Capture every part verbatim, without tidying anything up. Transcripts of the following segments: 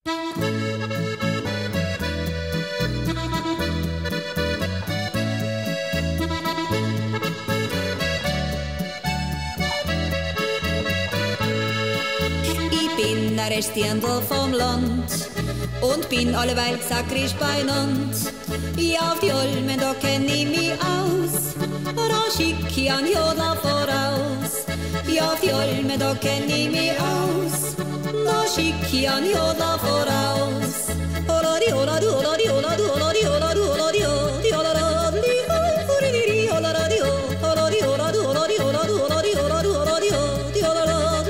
Ich bin ein Restierndl vom Land und bin alleweil sakrisch beinand. Ja, auf die Olmen, da kenn ich mich aus, da schick ich an Jodler voraus. Ja, auf die Olmen, da kenn ich mich aus, da schick ich an Jodler voraus. Ola di ola di ola di ola di ola di ola di ola di ola di ola di ola di ola di ola di ola di ola di ola di ola di ola di ola di ola di ola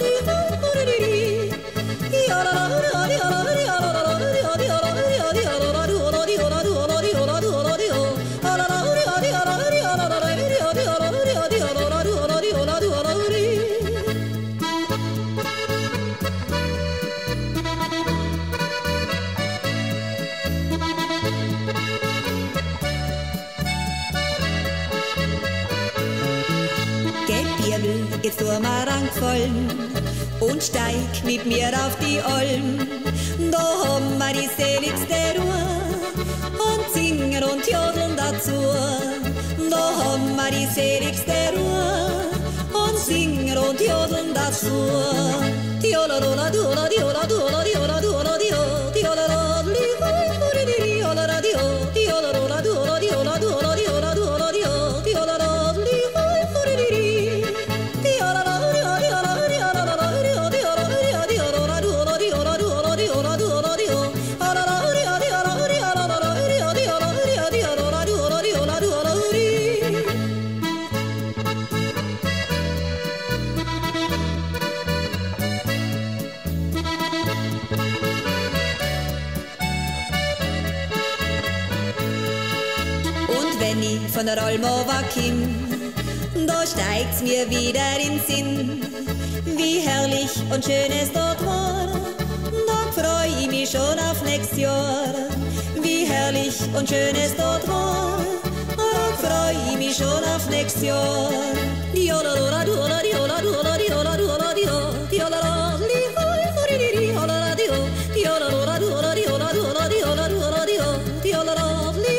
Jetzt tu mir angefallen und steig mit mir auf die Alm. Da haben wir die seligste Ruhe und singen und jodeln dazu. Da haben wir die seligste Ruhe und singen und jodeln dazu. Diola dola diola diola diola diola diola diola diola diola diola diola diola dola diola diola diola diola diola diola diola von der Almova Kim, da steigt's mir wieder in Sinn, wie herrlich und schön es dort war. Da freu ich mich schon auf nächstes Jahr, wie herrlich und schön es dort war. Da freu ich mich schon auf nächstes Jahr. Diola dola diola diola diola diola diola diola diola diola diola diola diola diola diola diola diola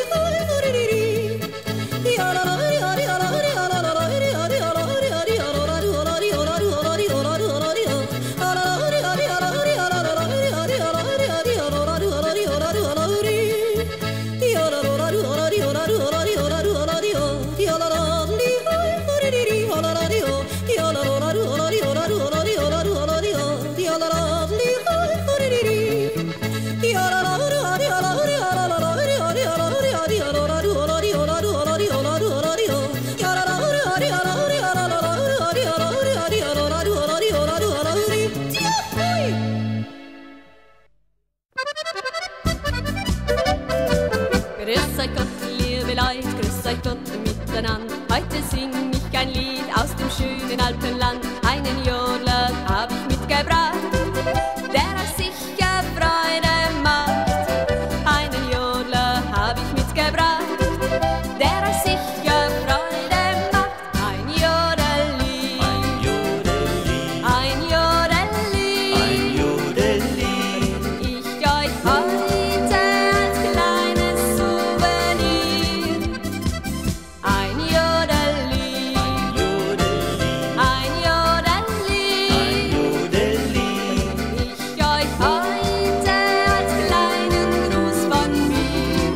Heute sing ich ein Lied aus dem schönen Alpenland. Einen Jodler hab ich mitgebracht, der euch sicher Freude macht. Einen Jodler hab ich mitgebracht, der euch sicher Freude macht. Ein Jodellied, ein Jodellied, ein Jodellied, ich euch heute als kleines Souvenir. Ein Jodellied, ein Jodellied, ein Jodellied, ich euch heute als kleinen Gruß von mir.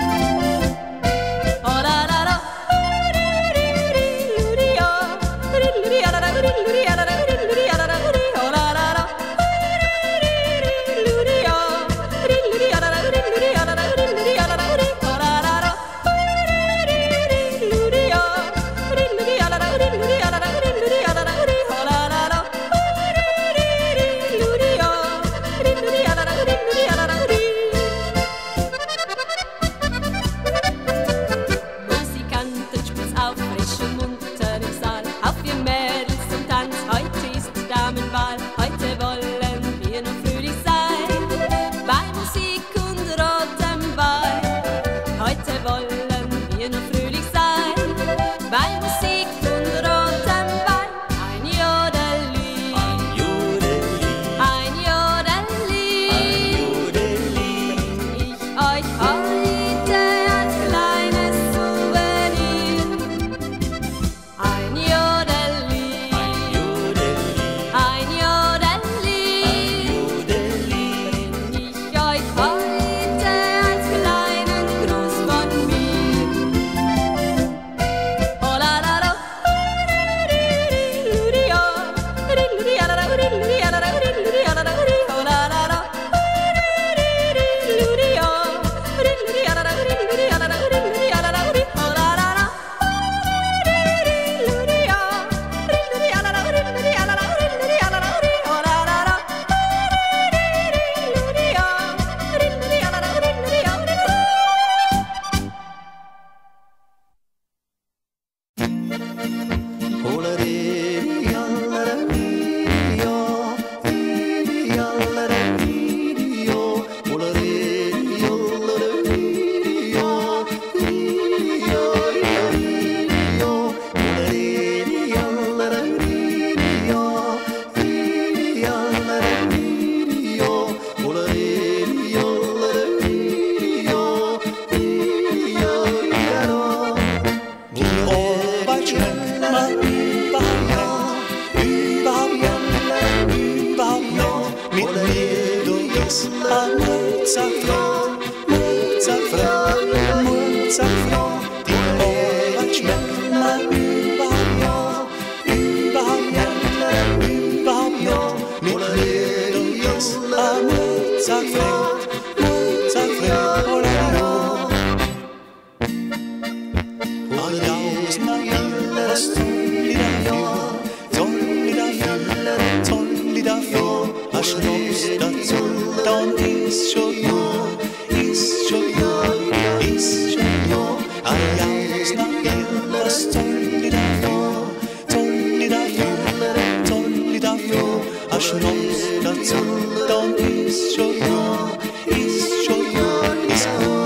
Oh la la la, oh la la la. a Mozart-Freund, Mozart-Freund, Mozart-Freund. Die Arbeit schmeckt mal überhaupt ja, überhaupt ja, überhaupt ja. Mit Lieder ist a Mozart-Freund, Mozart-Freund, oh la la. Oh ja, was man will, das tun die dafür, tun die dafür, tun die dafür. A Schnaps dazu, dann ist schon ja, ist schon ja, ist schon ja. A ja, was man will, das tun die dafür, tun die dafür, tun die dafür. A Schnaps dazu, dann ist schon ja, ist schon ja, ist ja.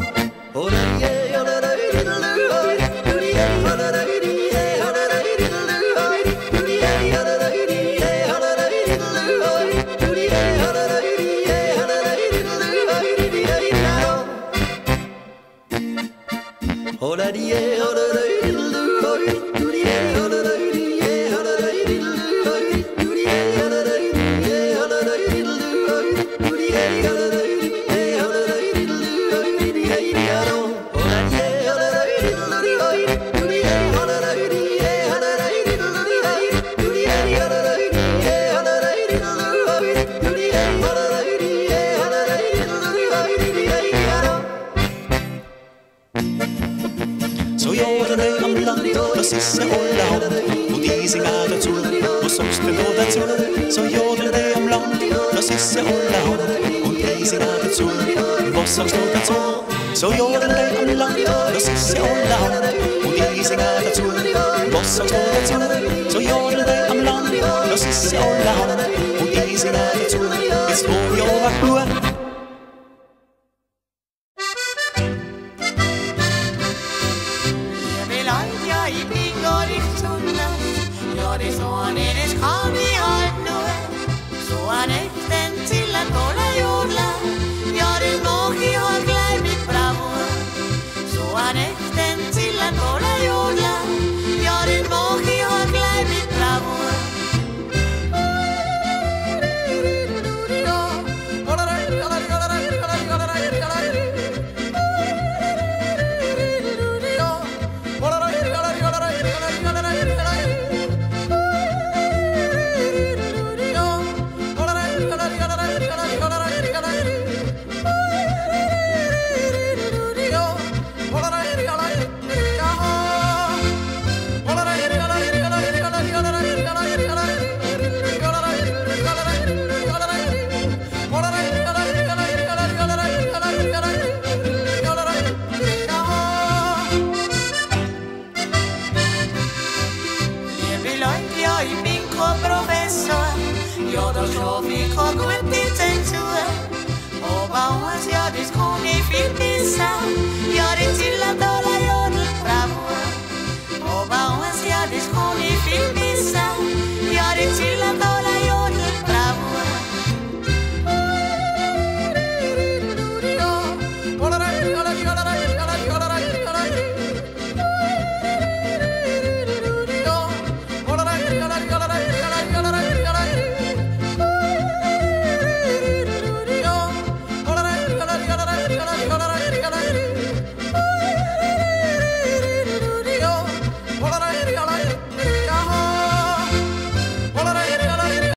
Så gjorde det om land, och Sisse Holland, och de singar dazu, och Sosten då dazu. Så gjorde det om land, och Sisse Holland, och de singar dazu, och Sosten då dazu. Så gjorde det om land, och Sisse Holland, och de singar dazu, och Sosten då dazu. Så gjorde det om land, och Sisse Holland, och de singar dazu. Ett spår jag var kvar. Oba, once ya disconi film